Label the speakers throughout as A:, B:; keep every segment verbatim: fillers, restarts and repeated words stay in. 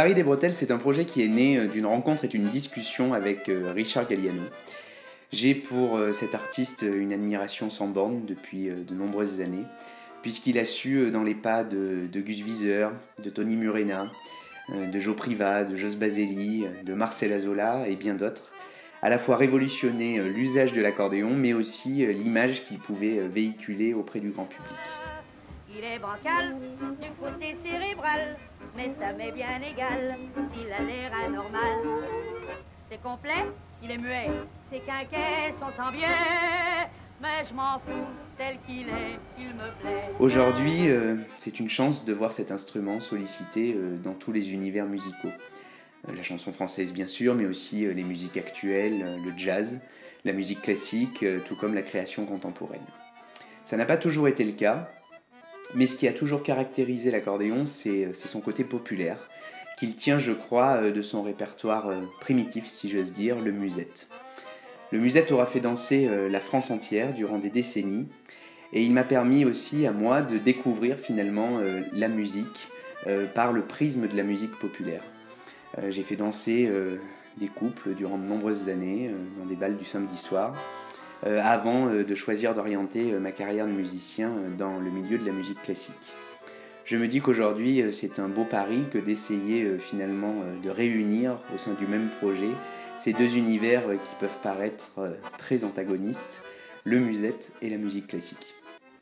A: Paris des Bretelles, c'est un projet qui est né d'une rencontre et d'une discussion avec Richard Galliano. J'ai pour cet artiste une admiration sans borne depuis de nombreuses années, puisqu'il a su, dans les pas de, de Gus Viseur, de Tony Murena, de Joe Priva, de Jos Baselli, de Marcel Azola et bien d'autres, à la fois révolutionner l'usage de l'accordéon, mais aussi l'image qu'il pouvait véhiculer auprès du grand public.
B: Il est bancal du côté cérébral, mais ça m'est bien égal s'il a l'air anormal. C'est complet, il est muet, ses quinquets sont tant bien, mais je m'en fous, tel qu'il est, il me plaît.
A: Aujourd'hui, euh, c'est une chance de voir cet instrument sollicité euh, dans tous les univers musicaux. Euh, la chanson française bien sûr, mais aussi euh, les musiques actuelles, euh, le jazz, la musique classique, euh, tout comme la création contemporaine. Ça n'a pas toujours été le cas, mais ce qui a toujours caractérisé l'accordéon, c'est, c'est son côté populaire, qu'il tient, je crois, de son répertoire primitif, si j'ose dire, le musette. Le musette aura fait danser la France entière durant des décennies, et il m'a permis aussi à moi de découvrir finalement la musique par le prisme de la musique populaire. J'ai fait danser des couples durant de nombreuses années, dans des bals du samedi soir, Euh, avant euh, de choisir d'orienter euh, ma carrière de musicien euh, dans le milieu de la musique classique. Je me dis qu'aujourd'hui, euh, c'est un beau pari que d'essayer euh, finalement euh, de réunir au sein du même projet ces deux univers euh, qui peuvent paraître euh, très antagonistes, le musette et la musique classique.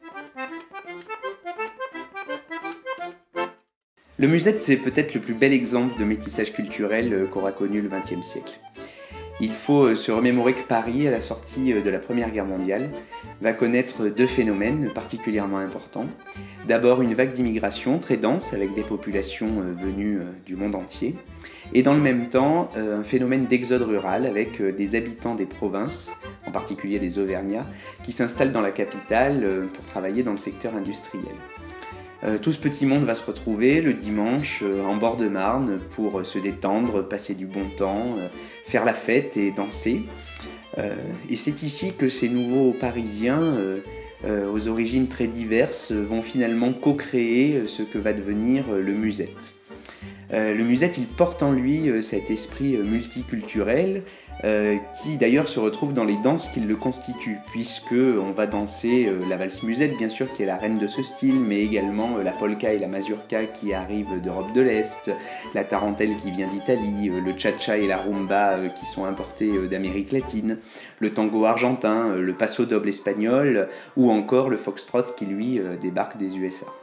A: Le musette, c'est peut-être le plus bel exemple de métissage culturel euh, qu'aura connu le vingtième siècle. Il faut se remémorer que Paris, à la sortie de la Première Guerre mondiale, va connaître deux phénomènes particulièrement importants. D'abord une vague d'immigration très dense avec des populations venues du monde entier. Et dans le même temps, un phénomène d'exode rural avec des habitants des provinces, en particulier des Auvergnats, qui s'installent dans la capitale pour travailler dans le secteur industriel. Euh, tout ce petit monde va se retrouver le dimanche euh, en bord de Marne pour euh, se détendre, passer du bon temps, euh, faire la fête et danser. Euh, et c'est ici que ces nouveaux Parisiens, euh, euh, aux origines très diverses, vont finalement co-créer ce que va devenir euh, le musette. Euh, le musette, il porte en lui euh, cet esprit euh, multiculturel, Euh, qui d'ailleurs se retrouve dans les danses qui le constituent, puisque on va danser euh, la valse musette, bien sûr, qui est la reine de ce style, mais également euh, la polka et la mazurka qui arrivent d'Europe de l'Est, la tarentelle qui vient d'Italie, euh, le cha-cha et la rumba euh, qui sont importés euh, d'Amérique latine, le tango argentin, euh, le paso doble espagnol, ou encore le foxtrot qui lui euh, débarque des U S A.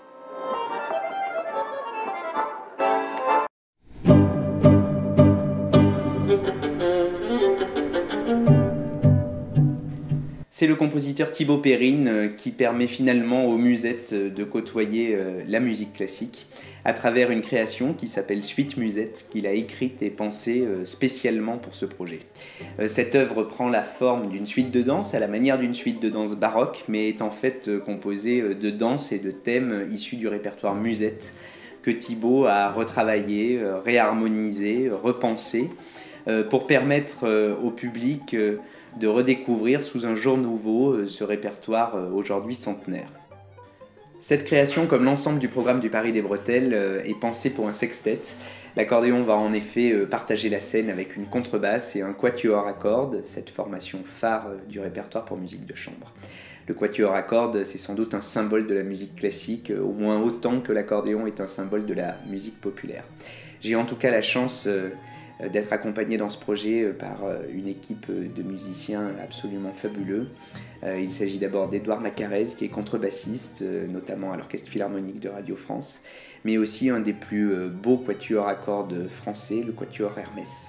A: C'est le compositeur Thibaut Perrine qui permet finalement au musette de côtoyer la musique classique à travers une création qui s'appelle Suite Musette, qu'il a écrite et pensée spécialement pour ce projet. Cette œuvre prend la forme d'une suite de danse à la manière d'une suite de danse baroque, mais est en fait composée de danses et de thèmes issus du répertoire musette que Thibaut a retravaillé, réharmonisé, repensé pour permettre au public de redécouvrir sous un jour nouveau ce répertoire aujourd'hui centenaire. Cette création, comme l'ensemble du programme du Paris des Bretelles, est pensée pour un sextet. L'accordéon va en effet partager la scène avec une contrebasse et un quatuor à cordes, cette formation phare du répertoire pour musique de chambre. Le quatuor à cordes, c'est sans doute un symbole de la musique classique, au moins autant que l'accordéon est un symbole de la musique populaire. J'ai en tout cas la chance d'être accompagné dans ce projet par une équipe de musiciens absolument fabuleux. Il s'agit d'abord d'Edouard Macarez, qui est contrebassiste, notamment à l'Orchestre Philharmonique de Radio France, mais aussi un des plus beaux quatuors à cordes français, le quatuor Hermès.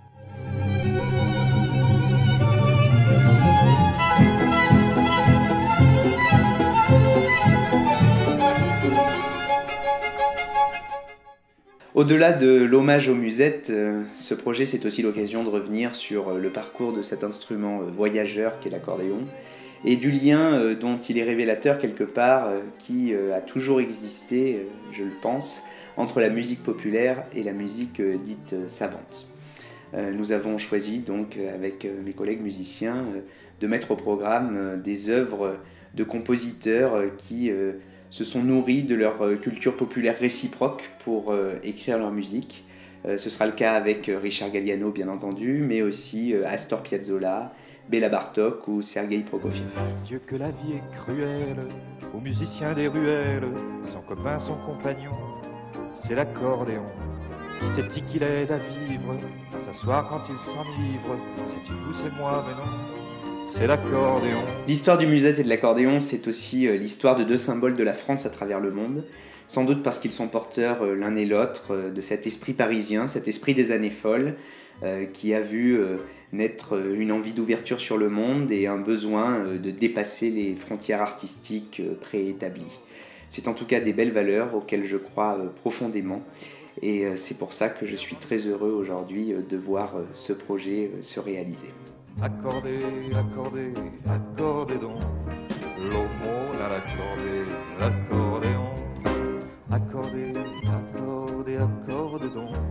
A: Au-delà de l'hommage aux musettes, ce projet c'est aussi l'occasion de revenir sur le parcours de cet instrument voyageur qu'est l'accordéon et du lien dont il est révélateur quelque part, qui a toujours existé, je le pense, entre la musique populaire et la musique dite savante. Nous avons choisi donc avec mes collègues musiciens de mettre au programme des œuvres de compositeurs qui se sont nourris de leur culture populaire réciproque pour euh, écrire leur musique. Euh, ce sera le cas avec Richard Galliano, bien entendu, mais aussi euh, Astor Piazzolla, Béla Bartók ou Sergueï Prokofiev.
C: Dieu que la vie est cruelle, aux musiciens des ruelles, son copain, son compagnon, c'est l'accordéon. Qui s'est dit qu'il aide à vivre, à s'asseoir quand il s'enivre, c'est vous, c'est moi, mais non, c'est l'accordéon.
A: L'histoire du musette et de l'accordéon, c'est aussi euh, l'histoire de deux symboles de la France à travers le monde, sans doute parce qu'ils sont porteurs euh, l'un et l'autre euh, de cet esprit parisien, cet esprit des années folles, euh, qui a vu euh, naître euh, une envie d'ouverture sur le monde et un besoin euh, de dépasser les frontières artistiques euh, préétablies. C'est en tout cas des belles valeurs auxquelles je crois euh, profondément. Et c'est pour ça que je suis très heureux aujourd'hui de voir ce projet se réaliser.
C: Accordez, accordez, accordez donc l'aumône à l'accordé, l'accordéon. Accordez, accordez, accordez donc